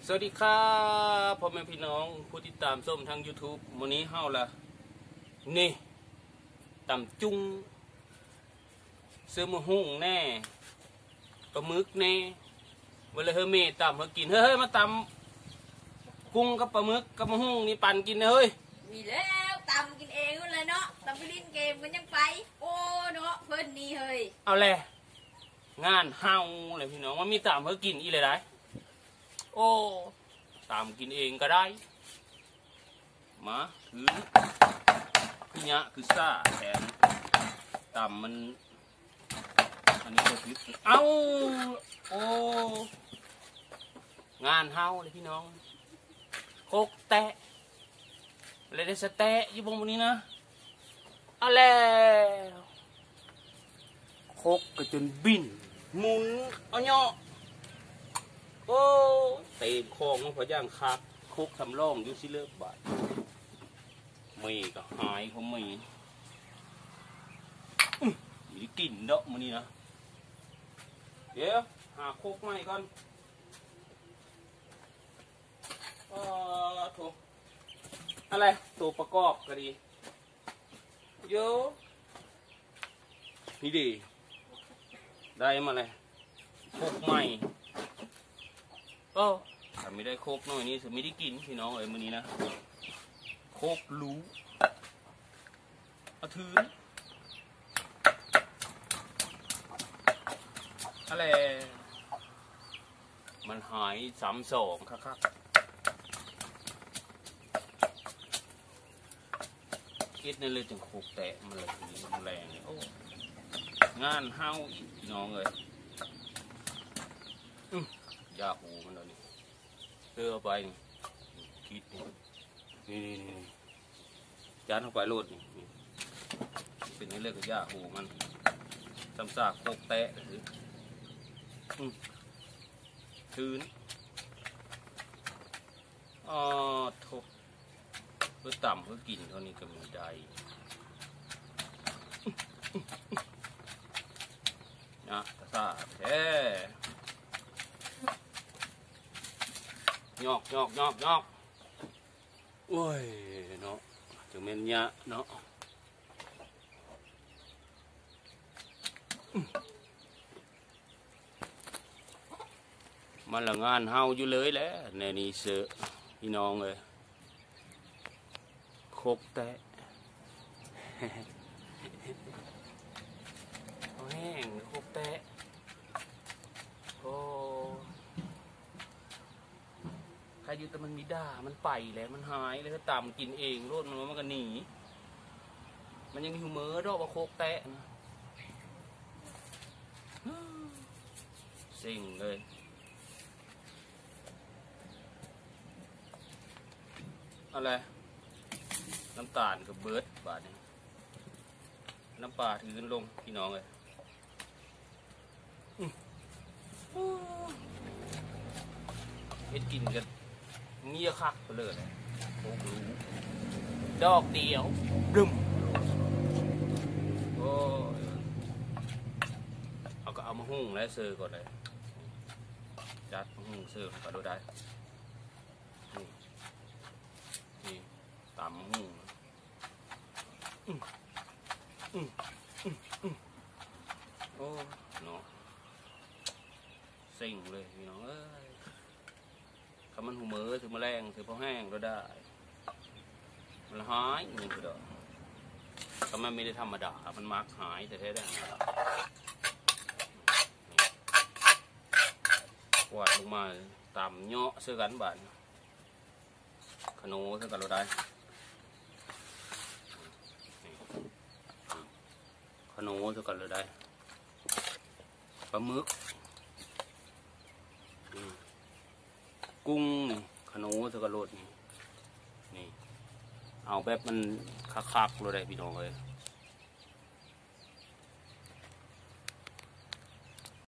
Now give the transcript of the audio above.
สวัสดีครับพ่อแม่พี่น้องผู้ติดตามส้มทาง YouTube วันนี้เฮาละนี่ตำจุ้งเสื้อมือหุ่งแน่ปลาหมึกแน่เวลาเฮอเมตำเฮอกินเฮ้ยมาตำกุ้งกับปลาหมึกกับมะหุ่งนี่ปั่นกินเฮ้ยมีแล้วตำกินเองเลยเนาะตำไปลิ้นเกมกันยังไปโอ้เนาะเพิ่นนี่เฮ้ยเอาแหละงานเฮาเลยพี่น้องมันมีตำเฮอกินอีเลยได้โอ้ตามกินเองก็ได้มาถือคือเนี้ยคือซ่าแถมตำมันอันนี้ก็ถือเอาโอ้งานเฮาเลยพี่น้องโคกแตะอะไรได้สแตะอยู่บนนี้นะเอาแล้วโคกก็จนบินหมุนเอาเนาะโอ้เต็มคลองมันพอย่างคักคุกทำร่องอยู่สิเลิกบาดมีก็หายเขามีกลิ่นเดาะมันนี่นะเดี๋ยวหาคุกใหม่ก่อนถูกอะไรตัวประกอบก็ดีเยอะนี่ดีได้มาเลยคุกใหม่ถ้าไม่ได้โคกน้อยนี้จะไม่ได้กินพี่น้องเอ้ยมื้อนี้นะโคกรู้เอาถืออะไรมันหาย32ครับคิดในเลยจึงโคกแตะมันเลยมันแรงโอ้งานเฮาพี่น้องเอ้ยยาหูมันเลยเสื้อไปคิดนี่จานเข้าไปโลดนี่เป็นเรื่องกับยาหูมันซ้ำซากโคกแตะหรือชื้นทบเพื่อต่ำเพื่อกินเท่านี้ก็มีได้นะตาซาแท้ยอกโอ้ยเนาะถึงเมนยะเนาะมันละงานเฮาอยู่เลยแหละในนี้เสือพี่น้องเลยโคกแตะเอาแห้งโคกแตะโอ้ใครอยู่แต่มันมีด่ามันไปแล้วมันหายแล้วถ้าตามกินเองโลดมันก็หนีมันยังหิวเมื่อดอกว่าโคกแตะนะสิ่งเลยอะไรน้ำตาลกับเบิร์ดบาทนี้น้ำปลาถือลงพี่น้องเลยเฮ็ดกินกันเงี้ยคักไปเลยโอ้โหดอกเดียวดึมโอ้เอาก็เอามาหุ่งแล้วเซอร์ก่อนเลยจัดมาหุ่งเซอร์ก็ดูได้นี่ตามมาหุ่งโอ้เนาะเซ็งเลยพี่น้องเอ้ยคำมันหูมือถือแมลงถือพอแห้งก็ได้มันหายหนึ่งก็ได้คำมันไม่ได้ธรรมดามันมักหายแต่แท้ได้กวาดลงมาต่ำเนาะเสื้อกันบานขนมเสื้อกันเราได้ขนมเสื้อกันเราได้ปลาหมึกกุ้งขนมสกรดนี่เอาแบบมันคักๆเลยพี่น้องเลย